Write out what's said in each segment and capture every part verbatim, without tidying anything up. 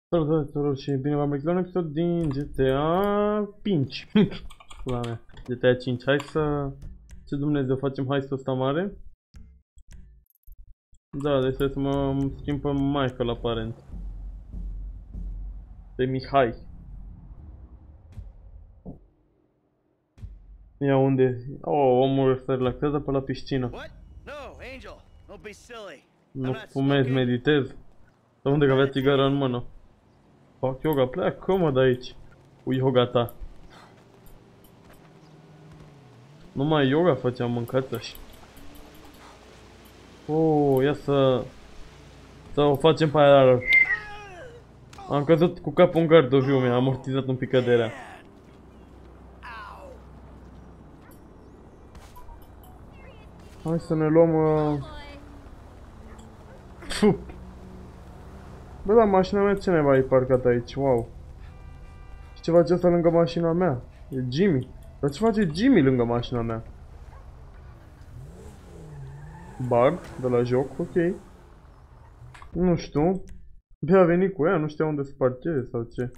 Salutare tuturor și bine v-am regăsit la un episod din G T A cinci. Pula mea. G T A cinci. Hai să... Ce Dumnezeu, facem heistul ăsta mare? Da, deci trebuie să mă schimb pe Michael aparent. De Mihai. Ia unde? Oh, omul se relaxează pe la piscină. Nu fumez, meditez. Sau unde că avea țigară în mână. Fac yoga, pleacă mă de aici cu yoga ta. Numai yoga făceam, mâncați așa. Oh, ia să... Să o facem pe aia. Am căzut cu capul în gardul viu, mi-a amortizat un pic căderea. Hai să ne luăm... Uh... Fuh. Bă, da, mașina mea ce neva e parcat aici, wow. Și ce face asta lângă mașina mea? E Jimmy. Dar ce face Jimmy lângă mașina mea? Bug de la joc, ok. Nu știu. Bine a venit cu ea, nu știa unde să parcheze sau ce.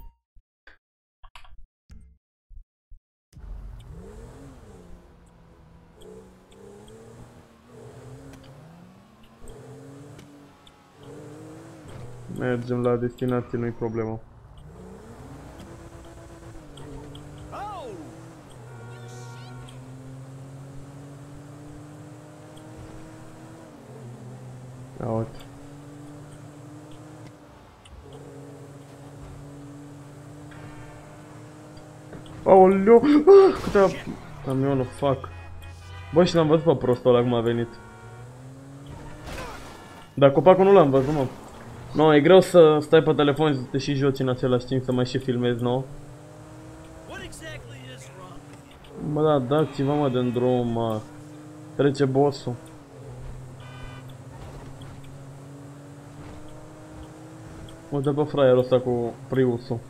Mergem la destinație, nu-i problemă. Ia uite. Aoleu! Ah, câte camionul fac. Bă, și l-am văzut pe prostul ăla cum a venit. Dar copacul nu l-am văzut, mă. No, e greu să stai pe telefon și să te și joci în același timp, să mai și filmezi, nu? Bă, da, dați-vă mă de-n drum, mă. Trece bossul. Mă dă pe fraierul ăsta cu Priusul.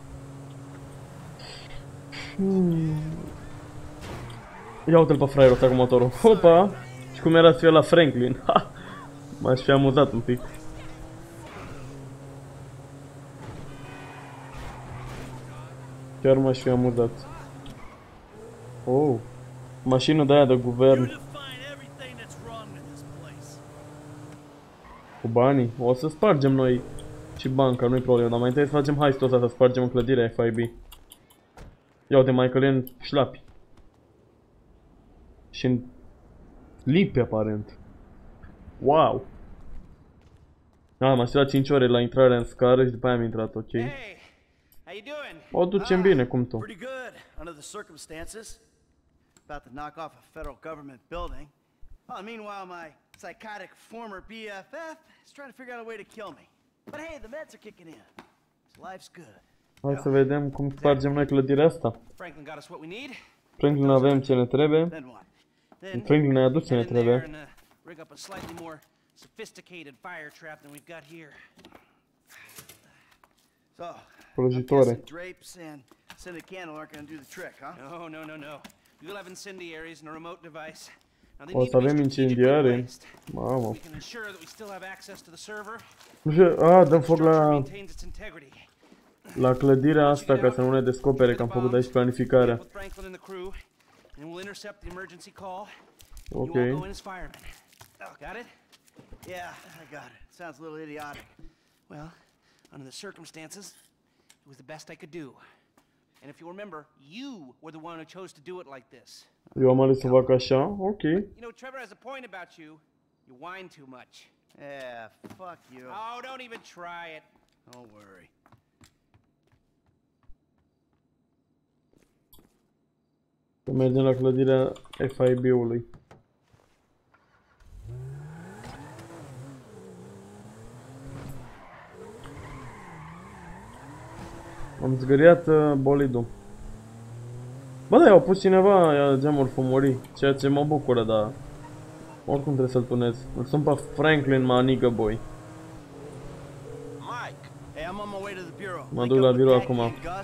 Hmm. Ia uite-l pe fraierul ăsta cu motorul. Hopa! Și cum era să fie la Franklin. Ha! M-aș fi amuzat un pic. Chiar m-aș fi amuzat. Oh, mașină de aia de guvern. Cu banii? O să spargem noi și banca, nu-i problemă, dar mai întâi să facem heistul ăsta, să spargem în clădirea F I B. Ia uite, Michael e în șlapi. Și în lipi, aparent. Wow! Ah, m-a stat cinci ore la intrarea în scară și după aia am intrat, ok. O ducem bine, cum tu. Pretty good under the circumstances. About to knock off a federal government building. Oh, meanwhile, my psychotic former B F F is trying to figure out a way to kill me. But hey, the meds are kicking in. So life's good. Hai să vedem cum spargem noi clădirea asta. Franklin got us what we need. Franklin avem ce ne trebuie. Franklin ne-a adus ce ne trebuie. Rig up a slightly more sophisticated fire trap than we've got here. So, Prăjitoare. drapes and scented candle aren't going to do the trick, huh? No, no, no, no. We'll have incendiaries and a remote device. O să avem incendiare. Mamă. We can ensure that we still have access to the server. Ah, dăm foc la la clădirea asta ca să nu ne descopere că am făcut aici planificarea. Ok. Yeah, I got it. Sounds a little idiotic. Well, under the circumstances, it was the best I could do. And if you remember, you were the one who chose to do it like this. Eu am ales să fac așa, ok. You know, Trevor has a point about you. You whine too much. Yeah, fuck you. Oh, don't even try it. Don't worry. Să mergem la clădirea F I B-ului. Am zgâriat uh, bolidul. Bă, da, i-au pus cineva geamuri fumorii, ceea ce mă bucură, dar oricum trebuie să-l tunez. Îl sun pe Franklin, manigă boy. Mă duc la birou acum.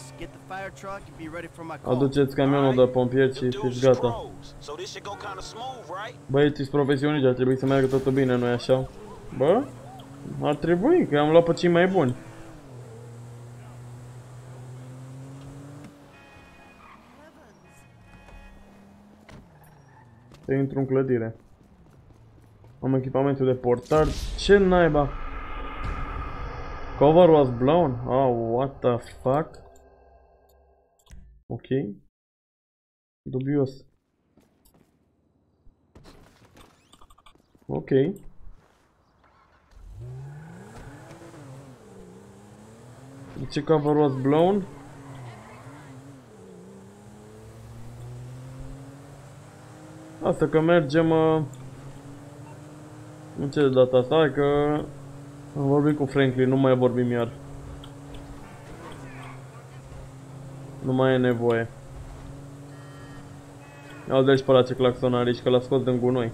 Aduceți camionul de pompieri și fiți gata. Băieții-s profesioniști, ar trebui să meargă totul bine, nu-i așa? Bă? Ar trebui, că am luat pe cei mai buni. Să intru în clădire. Am echipamentul de portar. Ce naiba? Cover was blown? Oh, what the fuck? Ok. Dubios. Ok. De ce cover was blown? Asta că mergem uh, în ce de data asta? Hai că am vorbit cu Franklin, nu mai vorbim iar. Nu mai e nevoie. Ia dă-și pe ăla ce claxon are aici, că l-a scos din gunoi.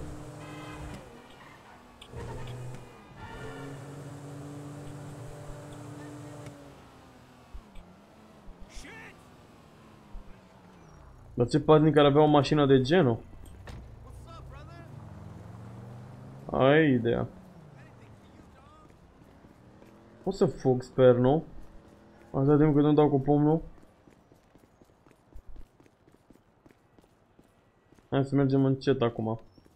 Dar ce paznic care avea o mașină de genul? Ai ideea. O să fug, sper, nu? Atâta timp cât nu dau cu pumnul. Hai să mergem încet acum.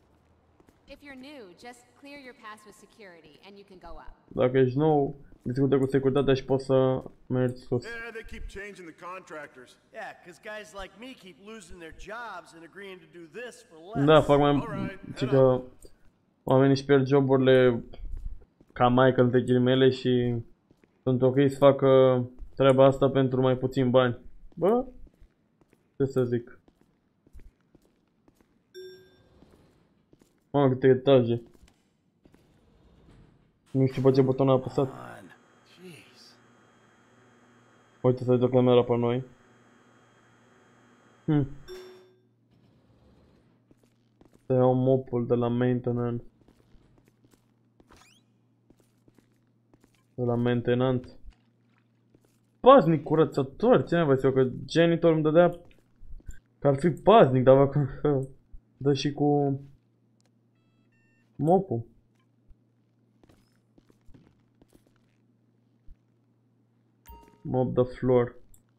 Dacă ești nou, discută cu securitatea și poți să mergi sus. Yeah, they keep changing the contractors. Yeah, because guys like me keep losing their jobs and agreeing to do this for less. Da, fac mai... Ci că oamenii își pierd joburile ca Michael de ghilimele și sunt ok să facă treaba asta pentru mai puțin bani. Bă, ce să zic. Mamă, câte etaje. Nu știu pe ce buton a apăsat. Uite să dă camera pe noi. Hm. Să iau mopul de la maintenance. De la maintenance. Paznic curățător, ce mai văzut eu că janitor îmi dădea că ar fi paznic, dar dacă dă și cu mopul. Mop the floor.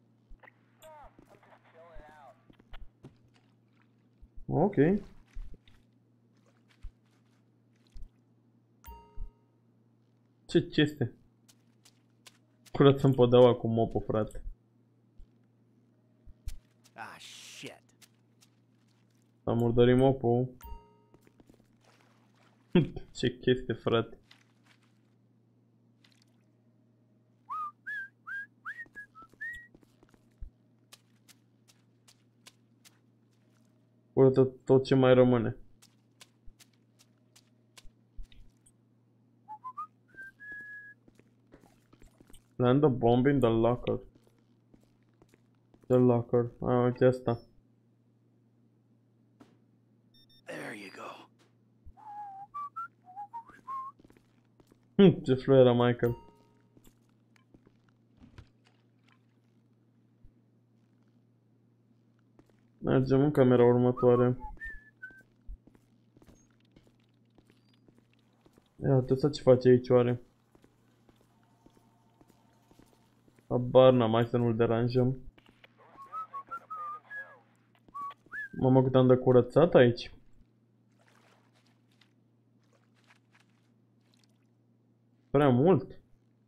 Ok. Ce chestie? Curățăm podeaua cu mopul, frate. Ah, shit. Am murdărit mopul. Ce chestie, frate. Curăță tot ce mai rămâne. Land the bomb in the locker. The locker. Ah, uite asta. There you go. Hm, ce flow era Michael. Mergem în camera următoare. Ia uite ce face aici oare. Habar n-am, hai să nu-l deranjăm. Mamă, cât am de curățat aici. Prea mult.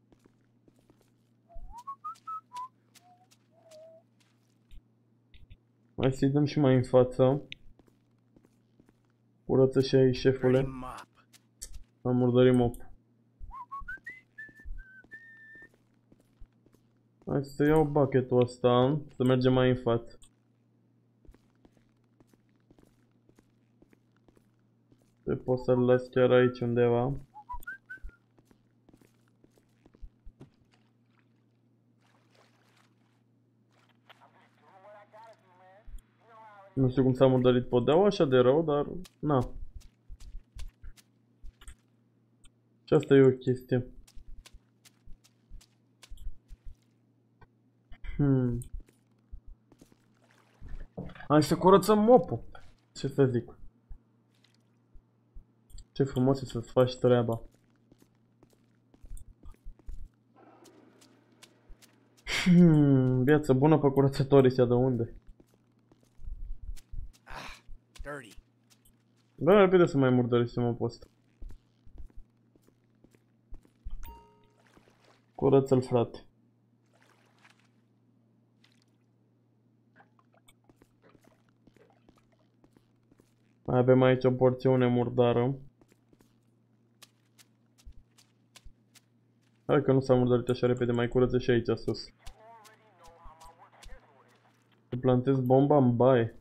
Hai să-i dăm și mai în față. Curăță și aici, șefule. Am murdărit mop. Hai să iau bucketul ăsta, să mergem mai în față. Te pot să-l las chiar aici undeva. Nu știu cum s-a murdărit podeaua așa de rău, dar na. Și asta e o chestie. Hmm. Hai să curățăm mopul. Ce să zic? Ce frumos e să-ți faci treaba. Hmm. Viață bună pe curățătorii ăștia de unde? Ah, dirty. Da, repede să mai murdărisem o post. Curăță-l, frate. Mai avem aici o porțiune murdară. Hai că nu s-a murdărit așa repede, mai curăță și aici sus. Să plantez bomba în baie.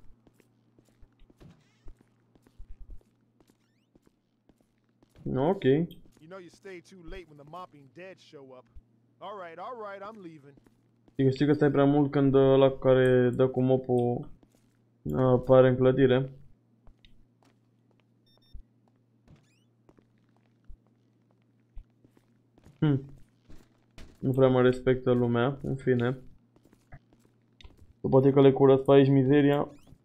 Ok. You know you stay too late when the mopping dead show up. All right, all right, I'm leaving. Știi, știi că stai prea mult când ăla care dă cu mopul apare în clădire. Hm. Nu prea mă respectă lumea, în fine. Poate că le curăț pe aici mizeria.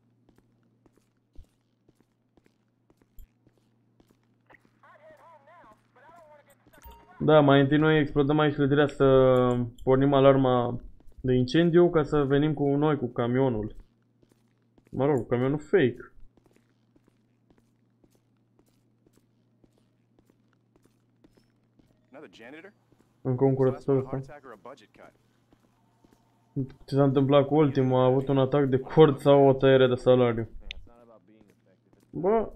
Da, mai întâi noi explodăm aici clădirea să pornim alarma de incendiu ca să venim cu noi cu camionul. Mă rog, camionul fake. Încă un curățător ăsta. Ce s-a întâmplat cu ultimul? A avut un atac de cord sau o tăiere de salariu? Bă.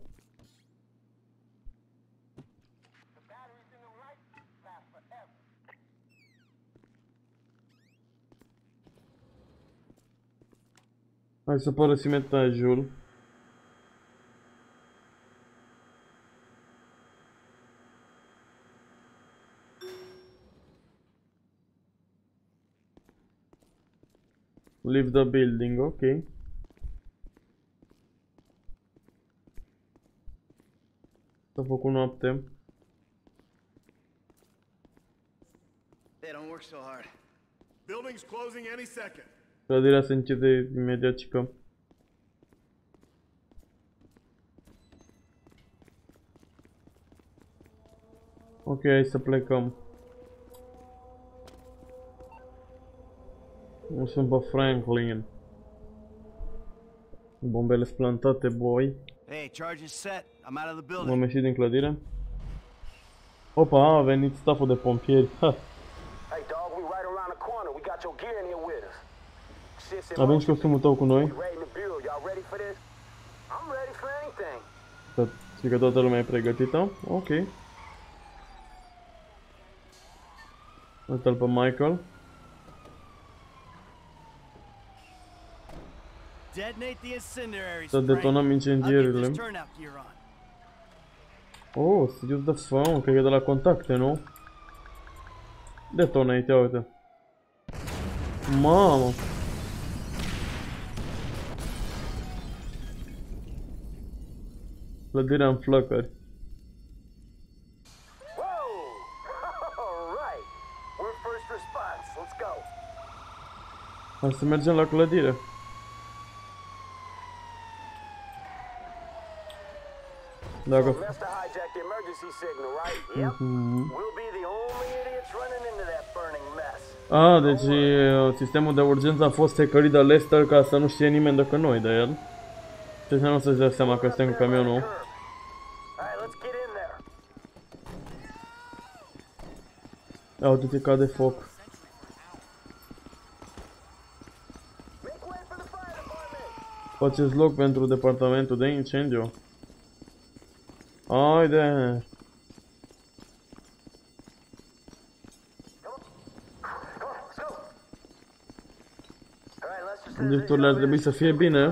Hai să părăsim etajul. Leave the building, ok. S-a făcut noapte. They don't work so hard. Building's closing any second. Clădirea se închide imediat, cică. Ok, hai să plecăm. Nu sunt pe Franklin. Bombele sunt plantate, boy. Hey, charge is set. I'm out of the building. M-am ieșit din clădire. Opa, a venit stafful de pompieri. Ha. Avem și costumul tău cu noi. Știi că toată lumea e pregătită? Ok. Uite-l pe Michael. Să detonăm incendierile. Oh, serios de fă, cred că de la contacte, nu? Detonate, ia uite. Mamă! Clădirea în flăcări. Hai să mergem la clădire. Dacă... Mm-hmm. Ah, deci sistemul de urgență a fost secărit de Lester ca să nu știe nimeni decât noi de el. Ce înseamnă să-și dea seama că suntem cu camionul? Ia uite-te, cade foc. Faceți loc pentru departamentul de incendiu. Haide! Lifturile ar trebui să fie bine.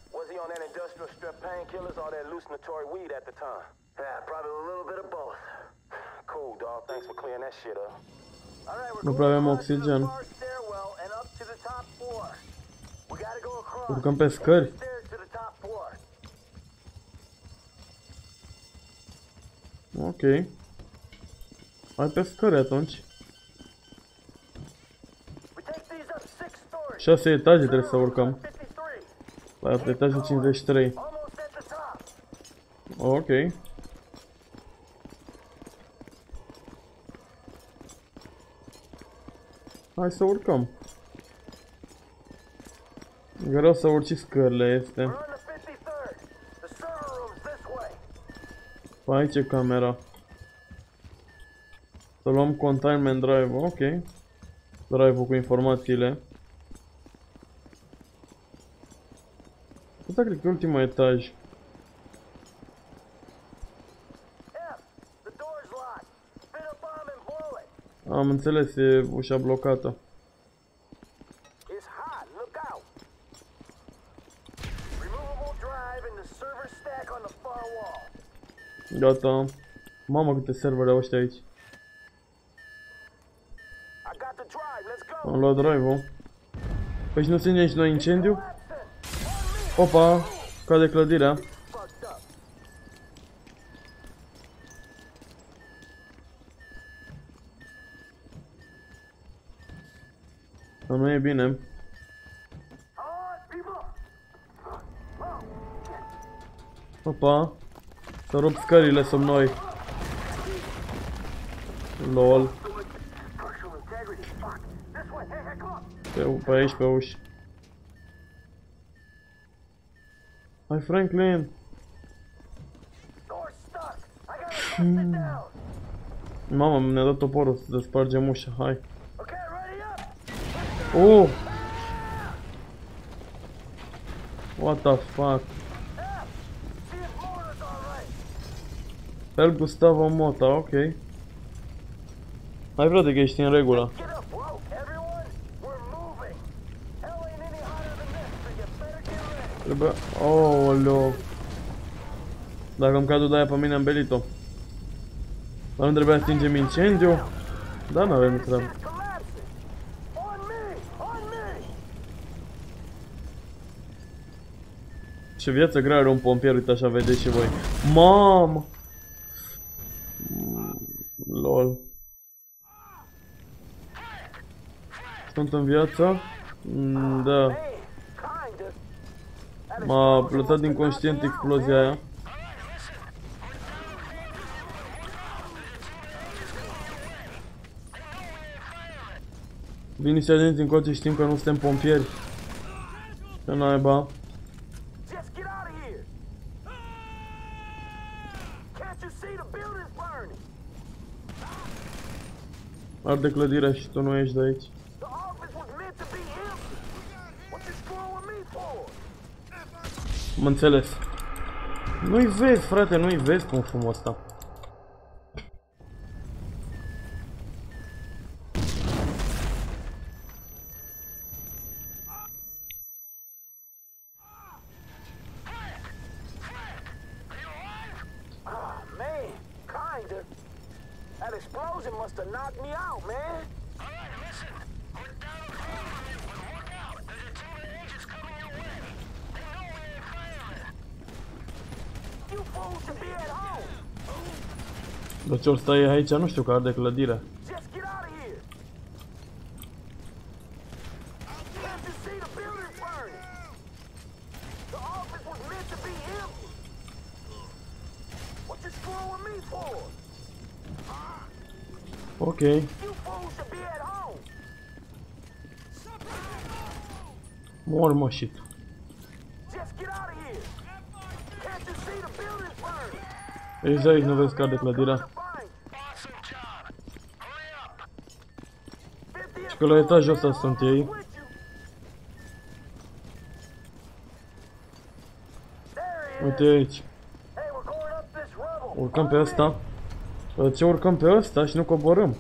Nu prea avem oxigen. Urcăm pe scări. Ok. Hai pe scări atunci. Șase etaje trebuie să urcăm. La etajul cincizeci și trei. Ok. Hai să urcăm. Greu să urci scările este. Păi aici e camera. Să luăm containment drive, ok. Drive-ul cu informațiile. Asta cred că e ultimul etaj. Am înțeles, e ușa blocată. Gata. Mamă, câte servere au ăștia aici. Am luat drive-ul. Păi și nu se nici noi incendiu? Opa, cade clădirea. Dar nu e bine. Opa, să rup scările sub noi. Lol. Pe, pe aici, pe uși. Hai, Franklin. Hmm. Mama, mi-a dat toporul să despargem ușa, hai. Oh! What the fuck? El Gustavo Mota, ok. Hai, frate, că ești în regulă. Trebuie... Ooleo. Dacă îmi cadu de aia pe mine am belit-o. Dar nu trebuia să stingem incendiu? Da, n-avem treabă. Ce viață grea are un pompier, uite așa vedeți și voi. Mamă! Lol. Sunt în viață? Mm, da. M-a lăsat inconștient explozia aia. Vin niște agenți încoace, știm că nu suntem pompieri. Ce naiba. Arde clădirea și tu nu ești de aici. Mă înțeles. Nu-i vezi, frate, nu-i vezi cum fumul ăsta. That explosion must have knocked me out, man. Alright, listen. We're down a corridor. Look out. There's a team of agents coming your way. They know we ain't firing. You fools should be at home. Dar ce-or stai aici? Nu știu, că arde clădirea. Just get out of here. Can't you see the building burning? The office was meant to be empty. What you screwing me for? Ok. Mor, mă, și tu. Ești aici, nu vezi că arde clădirea? Și că la etajul ăsta sunt ei. Uite aici. Urcăm pe ăsta. De ce urcăm pe ăsta și nu coborâm?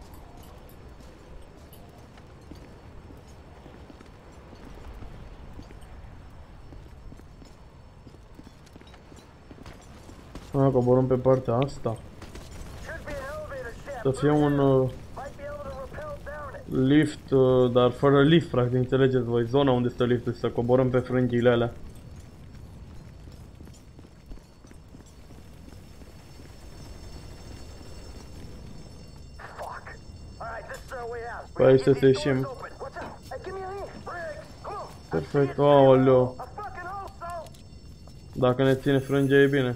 A, coborâm pe partea asta. Să fie un uh, lift, uh, dar fără lift, practic, înțelegeți voi, zona unde stă liftul, să coborâm pe frânghiile alea. Păi aici să ieșim. Perfect, aoleo. Dacă ne ține frânghia e bine.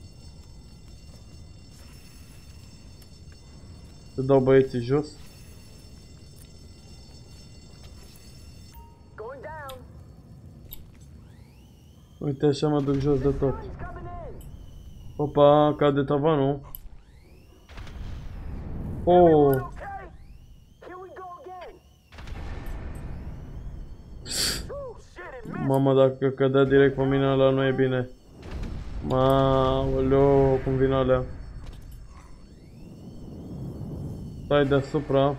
Să dau băieții jos. Uite, așa mă duc jos de tot. Opa, cade tavanul. Oh, Okay? Here we go again. Ooh, shit, it missed. mama, dacă cădea direct pe mine ăla nu e bine. Maoleo, cum vin alea. Stai deasupra.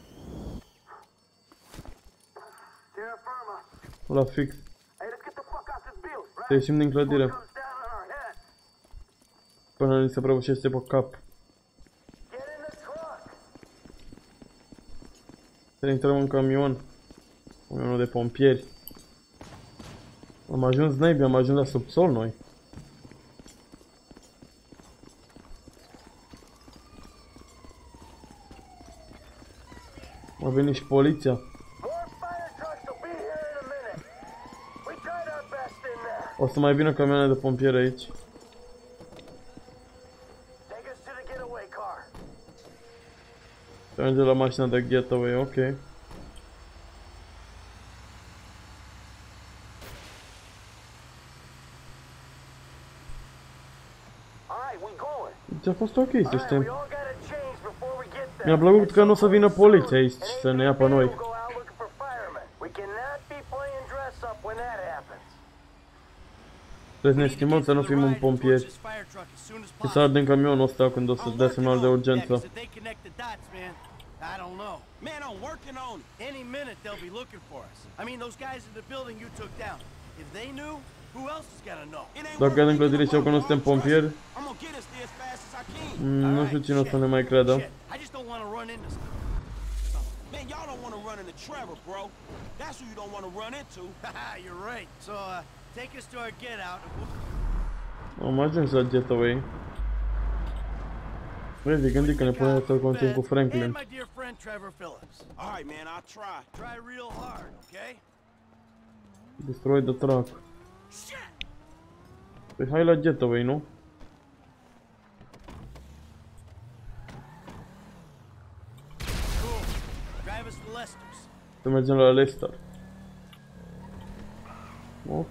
Terra firma. La fix. Hey, let's get the fuck out this building, right? Să ieșim din clădire. Comes down on our head. Până ni se prăbușește pe cap. Get in the truck. Să intrăm în camion. Camionul de pompieri. Am ajuns naibii, am ajuns la subsol noi. A venit și poliția. More fire trucks will be here in a minute. We tried our best in there. O să mai vină camioane de pompieri aici. Take us to the getaway car. Se merge la mașina de getaway, ok. Alright, we going. Deci a fost ok, să Alright, we știm. all gotta change before we get there. Mi-a plăcut că nu o să vină poliția aici să ne ia pe noi. We'll go out looking for firemen. We cannot be playing dress up when that happens. Trebuie să ne schimbăm să nu fim un pompieri. Și să ardem camionul ăsta când o să dea semnal de urgență. I don't know. Man, I'm working on it. Any minute they'll be looking for us. I mean, those guys in the building you took down. If they knew, who else is gonna know? It ain't Dacă worth în clădire și eu că nu suntem pompieri, I'm gonna get us there as fast as I can. mm, nu știu cine o să ne mai credă. Shit, I just don't want to run into stuff. Man, y'all don't want to run into Trevor, bro. That's who you don't want to run into. Haha, you're right. So, uh, take us to our get out. And we'll... Am ajuns la getaway. Vezi, gândi că ne punem să-l continuăm cu And Franklin. my dear friend Trevor Phillips. All right, man, I'll try. Try real hard, okay? Destroy the truck. Shit! Păi hai la getaway, nu? Cool. Drive us to Lester's. Să mergem la Lester. Ok.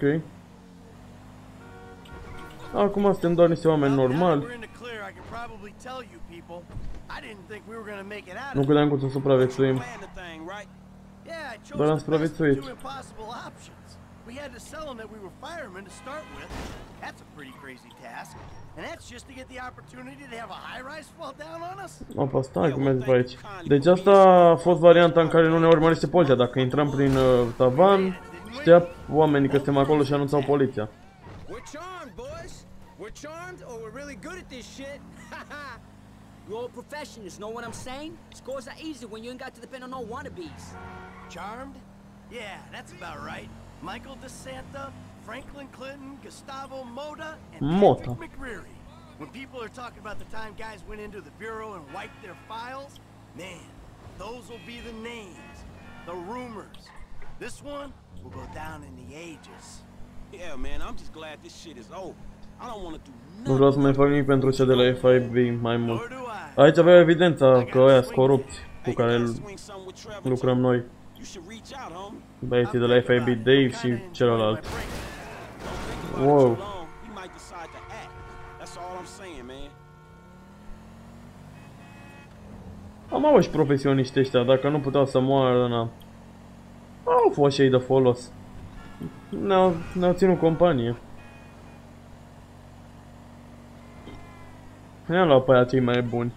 Acum suntem doar niște oameni Well, now that normali. we're in the clear, I can probably tell you people, I didn't think we were gonna make it out Nu of it. credeam că o să supraviețuim. Plan the thing, right? Yeah, I chose Dar am the best of supraviețuit. two impossible options. We had to sell them that we were firemen to start with. That's a pretty crazy task. And that's just to get the opportunity to have a high-rise fall down on us? Opa, stai cum merge pe aici. Deci asta a fost varianta în care nu ne urmărește poliția. Dacă intrăm prin uh, tavan, știa oamenii că suntem acolo și anunțau poliția. We're charmed, boys. We're charmed, or we're really good at this shit. You're all professionals, know what I'm saying? Scores are easy when you ain't got to depend on no wannabes. Charmed? Yeah, that's about right. Michael DeSanta, Franklin Clinton, Gustavo Mota, and Mota. Patrick McReary. When people are talking about the time guys went into the bureau and wiped their files, man, those will be the names, the rumors. This one will go down in the ages. Yeah, man, I'm just glad this shit is over. I don't want to do Nu nothing. vreau să mai fac nimic pentru cea de la F I B mai mult. Nor do I. Aici avea evidența că ăia sunt corupți cu Hey, care you gotta swing something with Trevor, lucrăm too. noi. You should reach out, homie. Băieții de la F I B, Dave și celălalt. Don't think about Whoa. it too long. He might decide to act. That's all I'm saying, man. Am avut și profesioniști ăștia, dacă nu puteau să moară, na. Au fost și ei de folos. Ne-au ne ținut companie. Ne-am luat pe aia cei mai buni.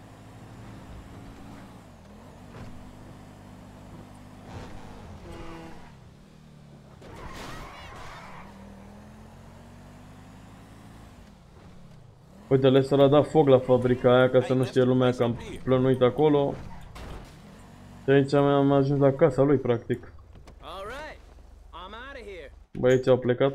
Uite, Lester a dat foc la fabrica aia ca să nu știe lumea că am plănuit acolo. Și aici am ajuns la casa lui, practic. All right, I'm out of here. Băieții au plecat.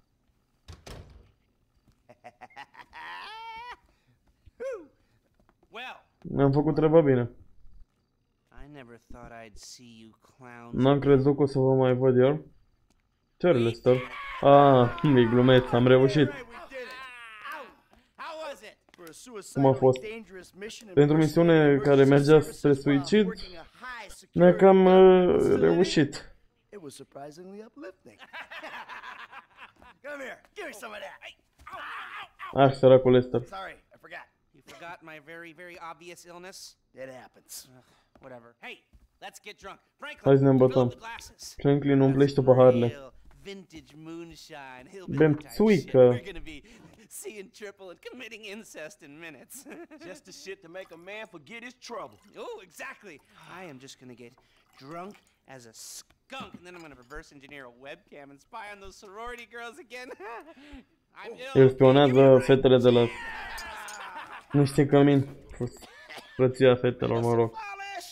Well, Ne-am făcut treaba bine. I never thought I'd see you clowns. N-am crezut că o să vă mai văd eu. Ce are Lester? Ah, mic glumeț, am reușit. Hey, we did it. How was it? For a Cum a fost? suicidally dangerous mission and Pentru misiune care mergea spre suicid, ne-a cam uh, reușit. It was surprisingly uplifting. Come here, give me some of that. Hey, ow, ow, ow, Ah, săracul Lester. Sorry, I forgot. You forgot my very, very obvious illness? It happens. Ugh, whatever. Hey, let's get drunk. Franklin, Hai să ne fill îmbătăm. up the glasses. Franklin, umplește paharele. Real vintage moonshine, hillbilly Bem type shit. țuică. We're gonna be seeing triple and committing incest in minutes. Just the shit to make a man forget his trouble. Oh, exactly. I am just gonna get drunk as a skunk, and then I'm gonna reverse engineer a webcam and spy on those sorority girls again. I'm ill. El spionează fetele de la... Nu știu cămin. Frăția fetelor, mă rog.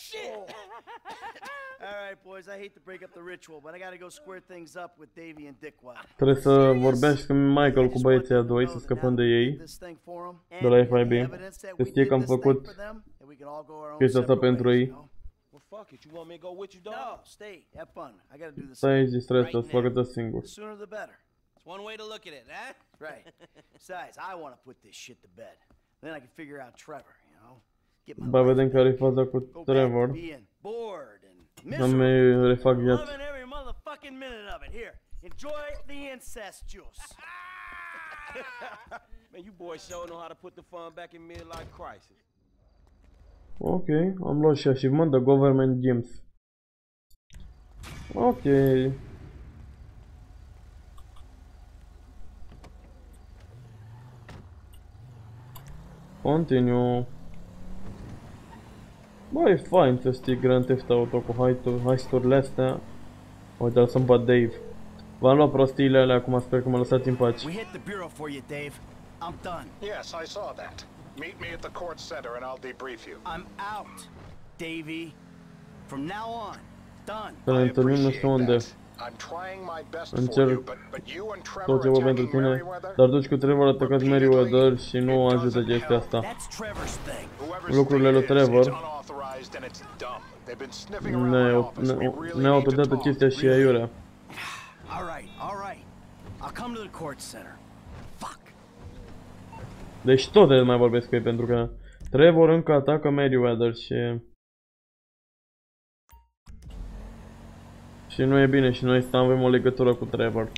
Alright, boys, I hate to break up the ritual, but I gotta go square things up with Davey and Dickwad. Trebuie să vorbească Michael cu băieții a doi, să scăpăm de ei, de la F I B. Să știe că am făcut chestia asta pentru ei. Well, fuck it. You want me to go with you, dog? No, stay, have fun. I gotta do this. Stai aici distrat, să facă tot singur. The sooner the better. It's one way to look at it, huh? Right. Besides, I want to put this shit to bed. Then I can figure out Trevor, you know? Get my Ba, vedem care e faza cu go back to Trevor. being bored and Am miserable. mai refac viața. Loving every motherfucking minute of it. Here, enjoy the incest juice. Man, you boys sure know how to put the fun back in midlife crisis. Ok, am luat și achievement de Government Games. Ok. Continue. Bă, e fain să știi Grand Theft Auto cu heist-urile astea. Uite, lăsăm pe Dave. V-am luat prostiile alea, acum sper că mă lăsați în pace. We hit the bureau for you, Dave. I'm done. Yes, I saw that. Meet me at the court center and I'll debrief you. I'm out, Davey. From now on, done. Să ne întâlnim nu știu unde. I'm trying my best for Încerc you, but, but you and tot Trevor ce vă pentru attacking tine, Merriweather? dar duci cu Trevor atacați Merriweather și nu ajută chestia asta. That's Trevor's thing. Whoever's Lucrurile lui thing is, Trevor. it's unauthorized and it's dumb. They've been sniffing around my Ne- office. We ne- really need Ne-au to dat talk. chestia și aiurea. All right, all right. I'll come to the court center. Fuck. Deci tot de mai vorbesc cu ei pentru că Trevor încă atacă Merriweather și... Și nu e bine și noi să avem o legătură cu Trevor.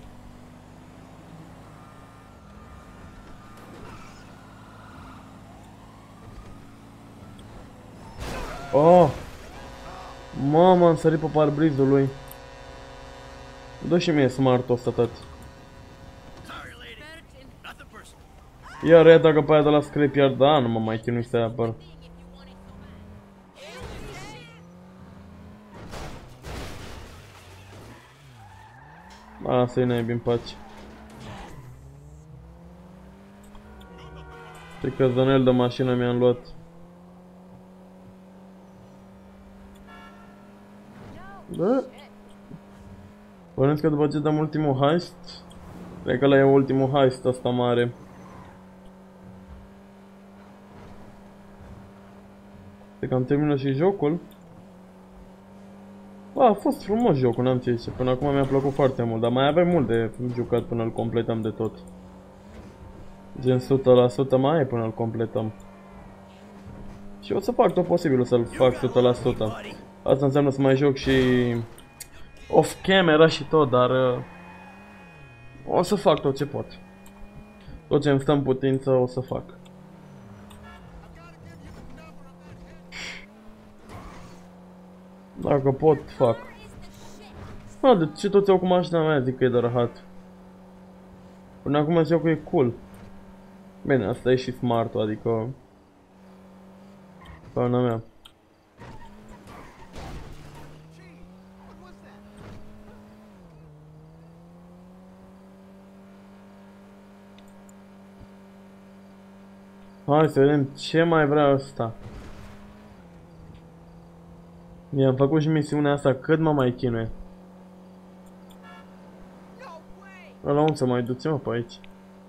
Oh! Mamă, am sărit pe parbrizul lui. Dă și mie smart-ul ăsta, tati. Sorry, lady. Nothing personal. Iar ea dacă pe aia de la scrapyard, da, nu mă mai chinui să apăr. Lasă-i naibii în pace. Ce căzănel de mașină mi-am luat. Da? Bănuiesc că după ce dăm ultimul heist, cred că ăla e ultimul heist ăsta mare. Cred că am terminat și jocul. Bă, a fost frumos jocul, n-am ce zice, până acum mi-a plăcut foarte mult, dar mai avem mult de jucat până îl completăm de tot. Gen o sută la sută mai e până îl completăm. Și o să fac tot posibilul să-l fac o sută la sută. Asta înseamnă să mai joc și off camera și tot, dar uh, o să fac tot ce pot. Tot ce îmi stă în putință o să fac. Dacă pot, fac. A, de ce toți au cu mașina mea? Zic că e de rahat. Până acum jocul e cool. Bine, asta e și smart-ul, adică... Pana mea. Hai să vedem ce mai vrea ăsta. Mi-am făcut și misiunea asta cât mă mai chinuie. Ăla unde să mai duce mă pe aici?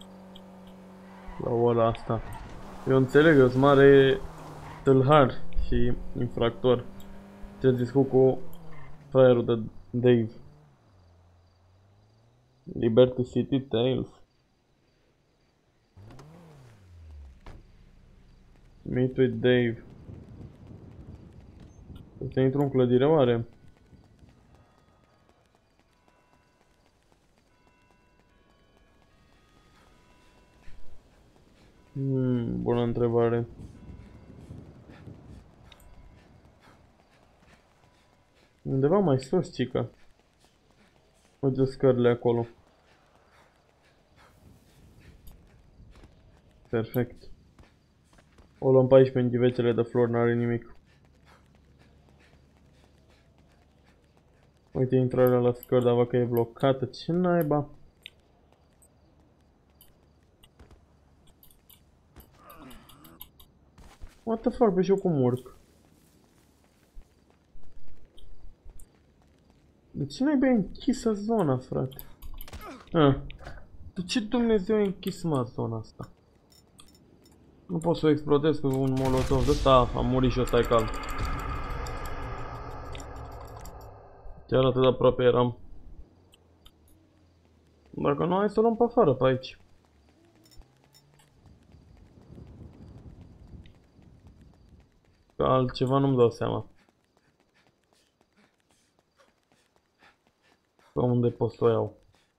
La ora asta. Eu înțeleg, eu sunt mare tâlhar și infractor. Ce discut cu fraierul de Dave. Liberty City Tales. Meet with Dave. Să intru în clădire oare? Hmm, bună întrebare. Undeva mai sus, cica. Uite scările acolo. Perfect. O luăm pe aici pe ghivețele de flori, n-are nimic. Uite intrarea la scări, dar văd că e blocată. Ce naiba? What the fuck, pe și eu cum urc? De ce naiba e închisă zona, frate? Ah. De ce Dumnezeu e închisă, mă, zona asta? Nu pot să o explodez cu un molotov de ăsta, am murit și ăsta e cald. Chiar atât de aproape eram. Dacă nu, hai să o luăm pe afară, pe aici. Că altceva nu-mi dau seama. Pe unde pot să o iau?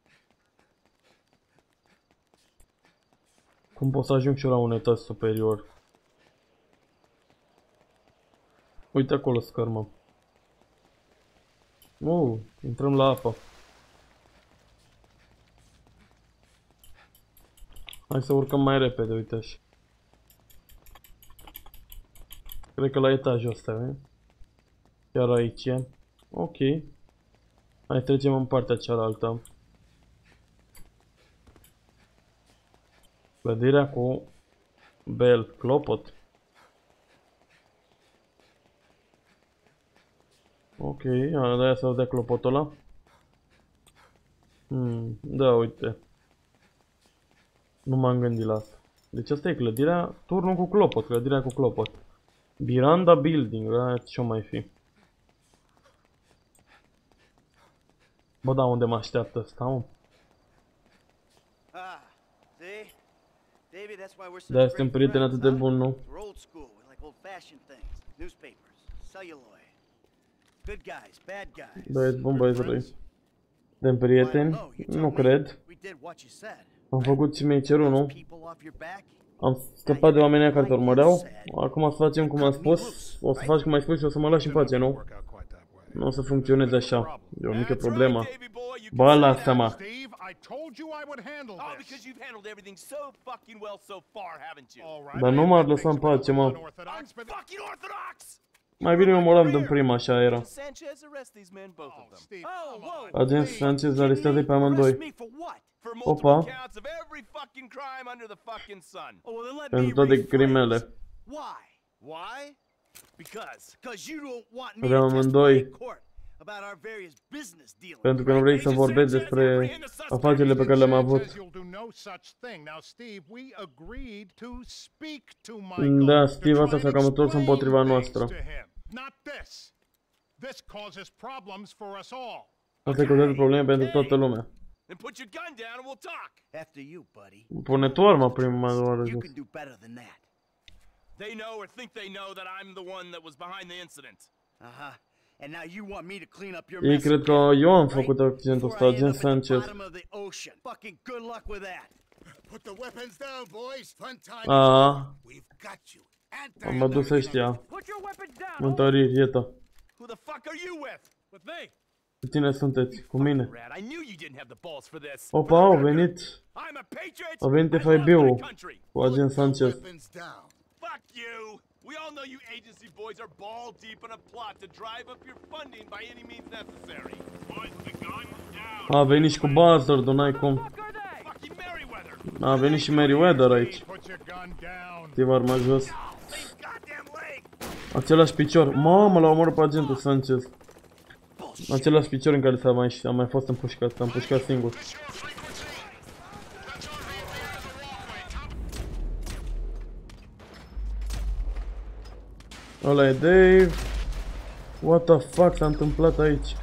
Cum pot să ajung și eu la un etaj superior? Uite acolo scărmă. Uh, intrăm la apă. Hai să urcăm mai repede, uite așa. Cred că la etajul ăsta, e? Chiar aici e. Ok. Hai trecem în partea cealaltă. Clădirea cu bel, clopot. Ok, de-aia să dea clopotul ăla. Hmm, da, uite. Nu m-am gândit la asta. Deci asta e clădirea, turnul cu clopot, clădirea cu clopot. Miranda Building, ce-o mai fi? Bă, da, unde mă așteaptă ăsta, mă? Da, suntem prieteni atât de bun, nu? Da, ești bun, băieți răi. Suntem prieteni? Nu cred. Am făcut și mi-ai cerut, nu? Am scăpat de oamenii care te urmăreau. Acum să facem cum am spus. O să faci cum ai spus și o să mă lași în pace, nu? Nu o să funcționeze așa. E o mică problemă. Bă, lasă-mă. Dar nu m-ar lăsa în pace, mă. Mai bine mă moram din prima, așa era. Agent Sanchez arestează pe amândoi. Opa. Pentru toate crimele. Vreau amândoi. Pentru că nu vrei să vorbești despre afacerile pe care le-am avut. Da, Steve, asta s-a cam întors împotriva noastră. Asta cauzează probleme pentru toată lumea. Pune tu arma prima oară jos. They know or think they know that I'm the one that was behind the incident. Uh-huh. And now you want me to clean up your mess. Ei cred că eu am făcut accidentul ăsta, Agent Sanchez. Fucking good luck with that. Put the weapons down, boys. Fun time. Ah. We've got you. Am adus ăștia. Mântăriri, iată. Who the fuck are you with? With me. Cu tine sunteți, cu mine. I knew you didn't have the balls for this. Opa, au venit. A venit F I B-ul cu Agent Sanchez. Fuck you! We all know you agency boys are ball deep in a plot to drive up your funding by any means necessary. Boys, the gun's down. A venit și cu Buzzard, n-ai cum. A venit și Merryweather aici. Steve arma jos. Același picior. Mamă, l-a omorât pe agentul Sanchez. Același picior în care s-a mai, a mai fost împușcat. S-a împușcat singur. Ăla e Dave. What the fuck s-a întâmplat aici?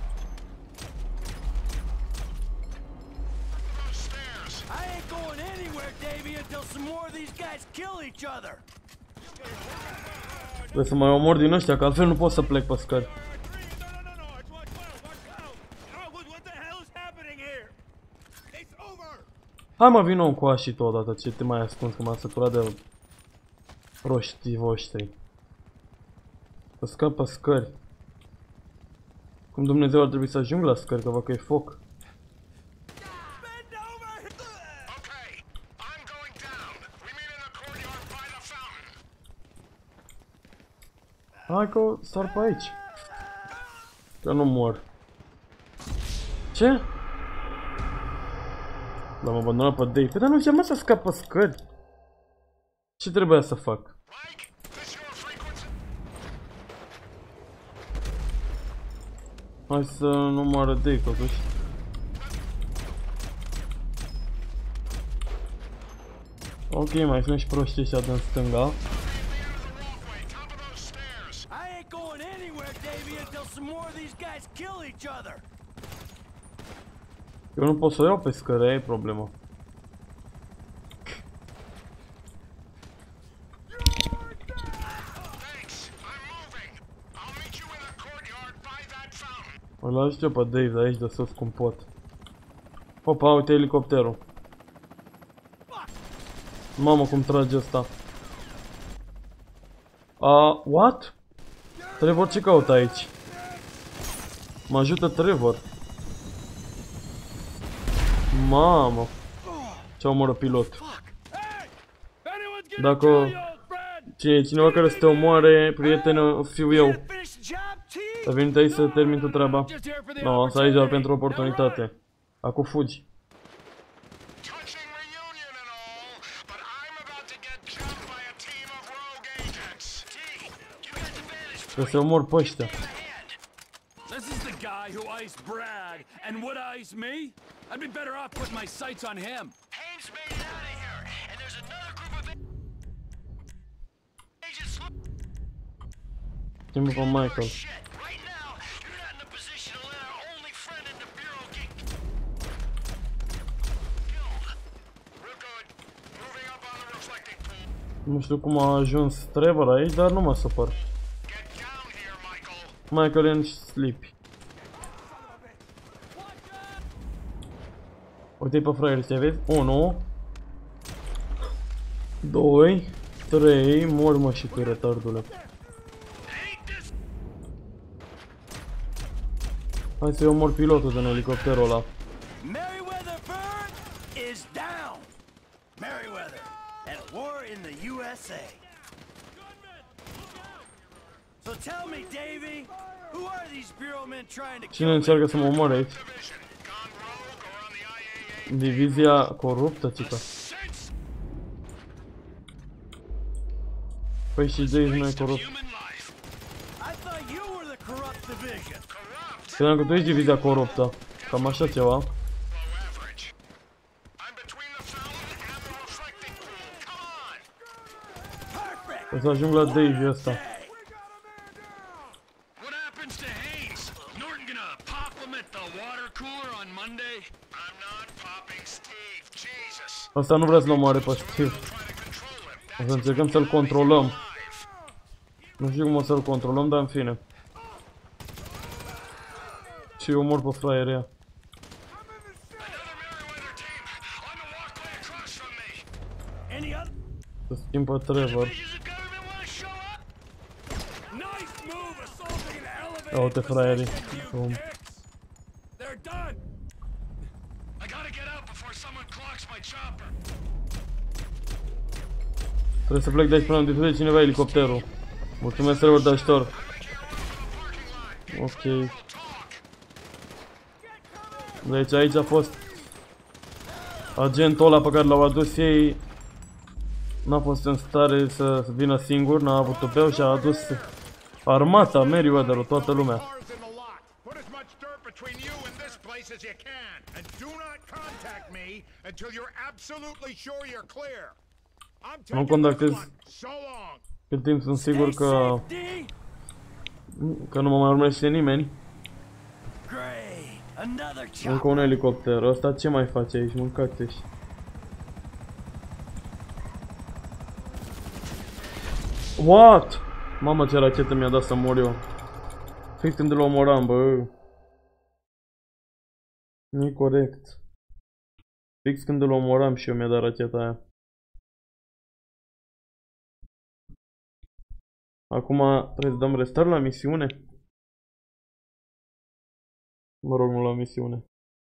Trebuie să mai omor din ăștia, că altfel nu pot să plec pe scări. Hai mă, vină un coaș și tu odată, ce te mai ascunzi, că m-am săturat de proștii voștri. Să scap pe scări. Cum Dumnezeu ar trebui să ajung la scări, că văd că e foc. Hai că sar pe aici. Că nu mor. Ce? L-am abandonat pe Dave. Păi dar nu ziceam mă să scap pe scări. Ce trebuia să fac? Hai să nu moară Dave totuși. Ok, mai sunt și proștii ăștia din stânga. Eu nu pot să o iau pe scări, aia e problema. Îl ajut eu pe Dave de aici de sus cum pot. Opa, uite elicopterul. Mamă, cum trage ăsta. A, what? Trevor ce caută aici? Mă ajută Trevor. Mamă. Ce omoră pilot. Dacă cine, cineva care să te omoare, prieten, fiu eu. Ai venit aici să termin tu treaba. No, asta aici doar pentru oportunitate. Acum fugi. Că se omor pe ăștia. And would ice me? I'd be better off putting my sights on him. Haynes made it out of here, and there's another group of agents. Schimbă pe Michael. Right now, you're not in a position to let our only friend in the bureau get killed. We're good. Moving up on the reflecting pool. Nu știu cum a ajuns Trevor aici, dar nu mă supăr. Michael e în sleep. Uite-i pe fraierii ăștia, vezi? unu doi trei, mor mă și cu retardule. Hai să-i omor pilotul din elicopterul ăla. Merryweather Bird is down. Merryweather at war in the U S A. So tell me, Davey, who are these bureau men trying to kill? Cine încearcă să mă omoare aici? Divizia coruptă, cică. Păi și Dave nu e corupt. Credeam că tu ești divizia coruptă. Cam așa ceva. O să ajung la Dave ăsta. Asta nu vrea să-l omoare pe Steve. O să încercăm să-l controlăm. Nu știu cum o să-l controlăm, dar în fine. Și eu omor pe fraierea. Să schimb pe Trevor. Ia uite fraierii. Bum. Trebuie să plec de aici până am distrus cineva elicopterul. Mulțumesc, Trevor, de ajutor. Ok. Deci aici a fost agentul ăla pe care l-au adus ei. N-a fost în stare să vină singur, n-a avut tupeu și a adus armata, Merryweather-ul, toată lumea. Nu contactez cât timp sunt sigur că că nu mă mai urmește nimeni. Încă un elicopter. Ăsta ce mai face aici? Mâncați-și. What? Mamă, ce rachetă mi-a dat să mor eu. Fix când îl omoram, bă. Nu-i corect. Fix când îl omoram și eu mi-a dat racheta aia. Acum trebuie să dăm restart la misiune. Mă rog, nu la misiune.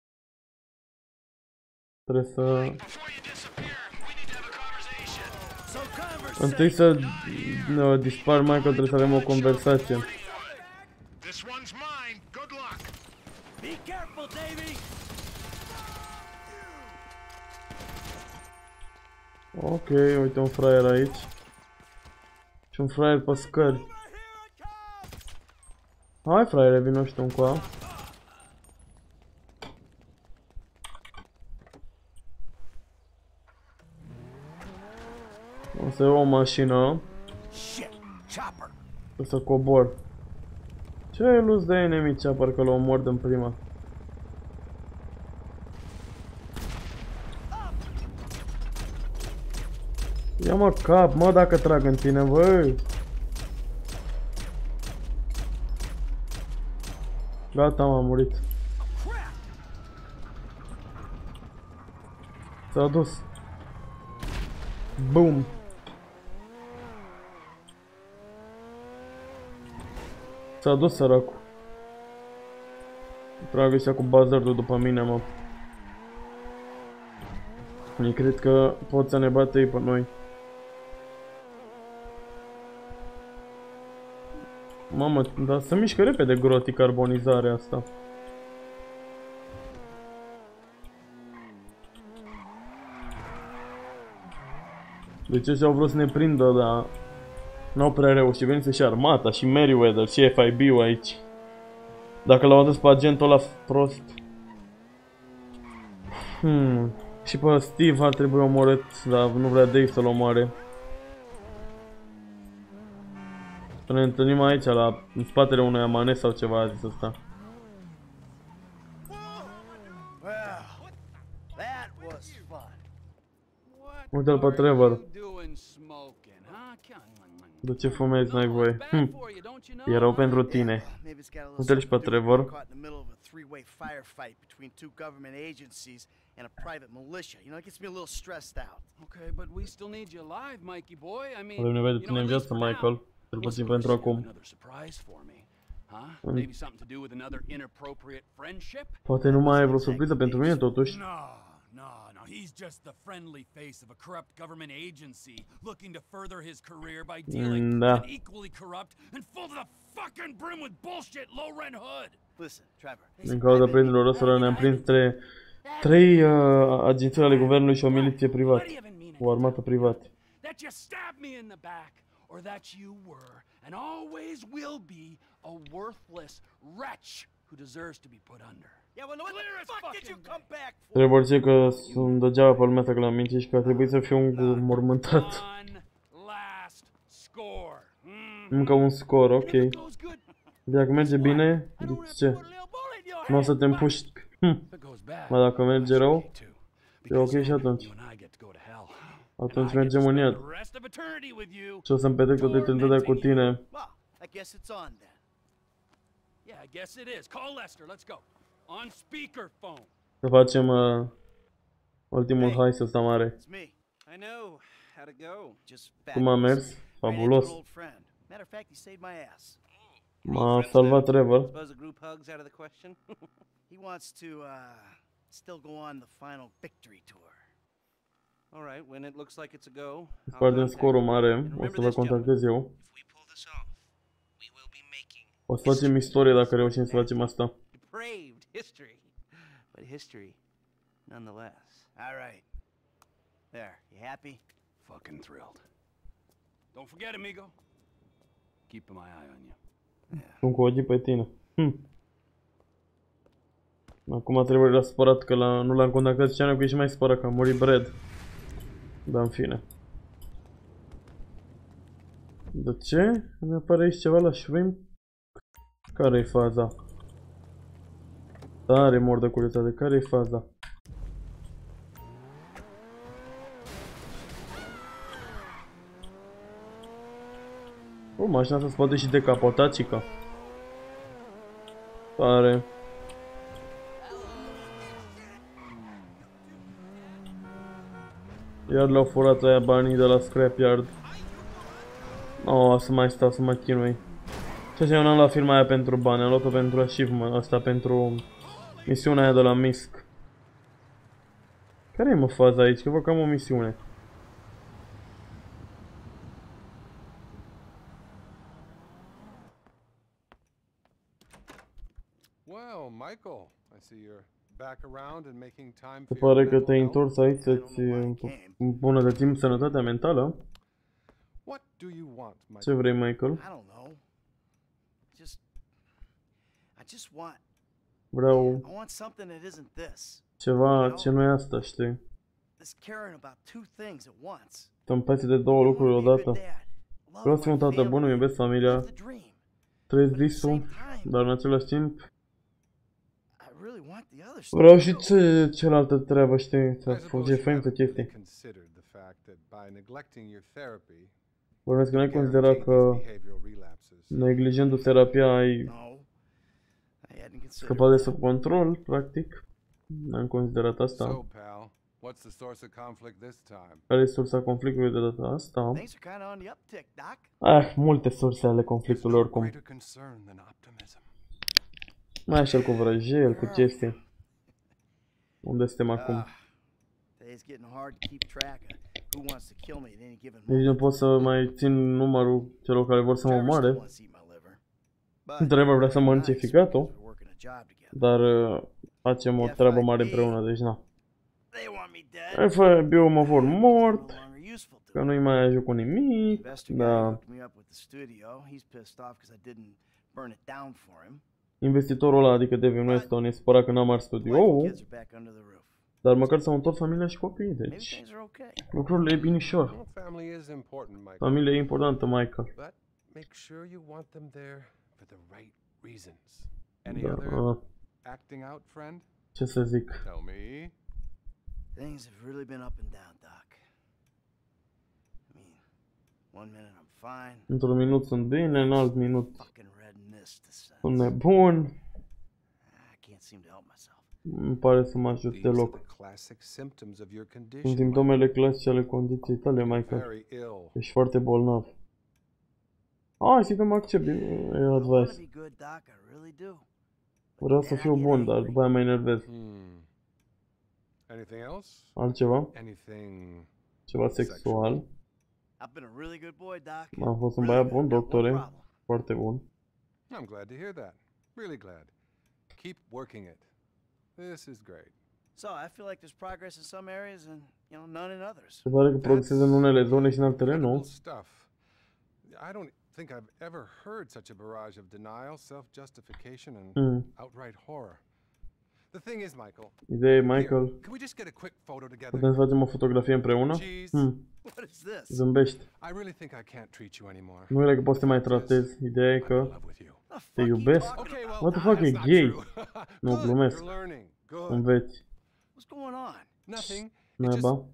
Trebuie să... Întâi să uh, dispar Michael, trebuie să avem o conversație. Ok, uite un fraier aici. Și un fraier pe scări. Hai fraiere, vino și tu încoa. O să iau o mașină. O să cobor. Ce ai luz de enemy chopper, că l-o omor din prima? Ia mă cap, mă, dacă trag în tine, băi. Gata, m-am murit. S-a dus. Boom. S-a dus săracul. Trag ăștia cu bazardul după mine, mă. Eu cred că pot să ne bată ei pe noi. Mamă, dar se mișcă repede groti carbonizarea asta. Deci ăștia au vrut să ne prindă, dar n-au prea reușit. Veniți și armata, și Merryweather, și F I B-ul aici. Dacă l-au adus pe agentul ăla prost. Hmm. Și pe Steve ar trebui omorât, dar nu vrea Dave să-l omoare. Să ne întâlnim aici, la, în spatele unui amanet sau ceva, a zis ăsta. Uite-l pe Trevor. De ce fumezi, n-ai voie? Hm. E rău pentru tine. Uite-l și pe Trevor. And a private militia. You know, it gets me a little stressed out. Okay, but we still need you alive, Mikey boy. I mean, avem nevoie de tine în viață, Michael. Cel puțin pentru acum. Poate nu mai ai vreo surpriză pentru mine, totuși. No, no, he's just the friendly face of a corrupt government agency looking to further his career by dealing with an equally corrupt and full to the fucking brim with bullshit low-rent hood. Listen, Trevor. Din cauza prietenilor ăstora ne-am prins trei, trei uh, agenții ale guvernului și o miliție privată. O armată privată. That you stabbed me in the back, or that you were and always will be a worthless wretch who deserves to be put under. Yeah, well, what the fuck did you come back for? Trebuie să zic că sunt degeaba pe lumea asta că l-am mințit și că a trebuit să fiu înmormântat. Încă un scor, ok. Dacă merge bine, de ce? Nu o să te împuști. Hm. Mă, dacă merge rău, e ok și atunci. Atunci mergem în iad. Și o să-mi petrec toată eternitatea cu tine. Să facem uh, ultimul heist ăsta mare. Cum a mers? Fabulos. M-a salvat Trevor. He wants to uh, still go on the final victory tour. All right, when it looks like it's a go. Spargem scorul mare, o să vă contactez eu. O să facem istorie dacă reușim să facem asta. Depraved history, but history nonetheless. All right. There, you happy? Fucking thrilled. Don't forget, amigo. Keep my eye on you. Sunt cu ochii pe tine. Hm. Acum trebuie la spărat că la, nu l-am contactat și că e și mai spărat că a murit Brad. Dar în fine. De ce? Îmi apare aici ceva la shrimp? Care-i faza? Tare mor de curiozitate, care-i faza? O, mașina asta se poate și decapota, cica. Tare. Iar le-au furat aia banii de la scrapyard. Oh, să mai stau, să mă chinui. Ce eu n-am luat firma aia pentru bani, am luat-o pentru achievement, asta pentru misiunea aia de la M I S C. Care e mă faza aici? Că văd că am o misiune. Well, Michael, I see you're back around and making time Se for your pare că mental te-ai health. întors aici să-ți îmbunătățim sănătatea mentală. What do you want, Michael? Ce vrei, Michael? I don't know. Just, I just want, Vreau I want something that isn't this. ceva ce nu e asta, știi? This caring about two things at once. Să-mi place de două lucruri odată. Vreau să fiu un tată bun, îmi iubesc familia, trăiesc visul, dar în același timp vreau și ce, cealaltă treabă, știi, să fugi făimtă chestii. Vorbesc că n-ai considerat că neglijându terapia ai scăpat de sub control, practic. N-am considerat asta. Care e sursa conflictului de data asta? Ah, multe surse ale conflictului oricum. Mai așa cu vrăjel, cu chestii. Unde suntem acum? Nici nu pot să mai țin numărul celor care vor să mă omoare. Trevor vrea să mănânce ficatul, dar uh, facem o treabă mare împreună, deci na. F B I-ul mă vor mort, că nu-i mai ajut cu nimic, da. Investitorul ăla, adică Devin Weston, e supărat că n-am ars studioul, dar măcar s-au întors familia și copiii, deci lucrurile e binișor. Familia e importantă, Michael. Da. Ce să zic? Things have really been up and down, Doc. I mean, one minute I'm fine. Într-un minut sunt bine, în alt minut sunt nebun. I can't seem to help myself. Nu pare să mă ajut deloc. Sunt simptomele clasice ale condiției tale, Michael. Ești foarte bolnav. Hai să mă accept, e advice. Vreau să fiu bun, dar după aia mă enervez. Altceva? Ceva sexual? Am fost un băiat bun, doctore. Foarte bun. I'm glad to hear that. Really glad. Keep working it. This is great. So, I feel like there's progress in some areas and, you know, none in others. Se pare că progresează în unele zone și în altele nu. I don't think I've ever heard such a barrage of denial, self-justification and mm. outright horror. The thing is, Michael. Ideea e, Michael. Can we just get a quick photo together? Putem să facem o fotografie împreună? Hmm. Zâmbești. I really think I can't treat you anymore. Nu e că poți să te mai tratezi. Ideea e că te iubesc. What the fuck, e gay? Nu, glumesc. Înveți. Neba.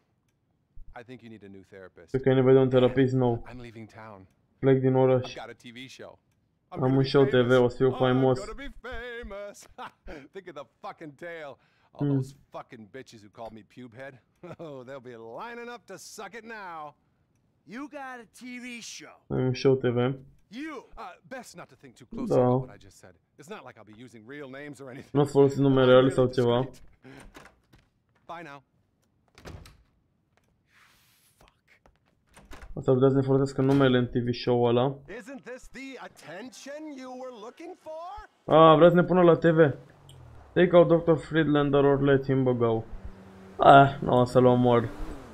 Cred că ai nevoie de un terapist nou. Plec din oraș. Am un show T V, o să fiu faimos. Think of the fucking tale. All those fucking bitches who called me pubehead. Oh, they'll be lining up to suck it now. You got a T V show. Am un show T V. You uh, best not to think too closely about what I just said. It's not like I'll be using real names or anything. Nu folosi nume reale sau ceva. Bye now. Asta putea să ne folosească numele în T V show-ul ăla. Isn't this the attention you were looking for? Ah, vrea să ne pună la T V. Take out doctor Friedlander or let him go. Ah, nu o să-l omor.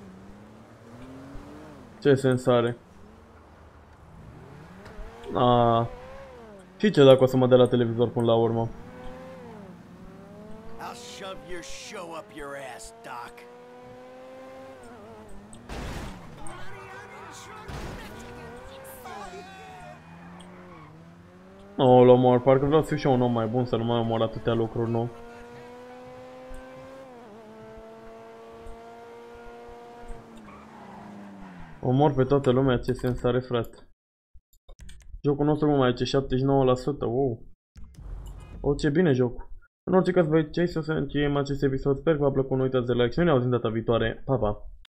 Ce sens are? Ah. Și ce dacă o să mă dea la televizor până la urmă? I'll shove your show up your ass, Doc. Oh, l omor, parcă vreau să fiu și un om mai bun, să nu mai omor atâtea lucruri, nu? Omor pe toată lumea, ce sens are, frate? Jocul nostru cum mai ce șaptezeci și nouă la sută, wow. O, ce bine jocul. În orice caz, băieți, să încheiem acest episod, sper că v-a plăcut, nu uitați de like și ne auzim data viitoare, pa, pa!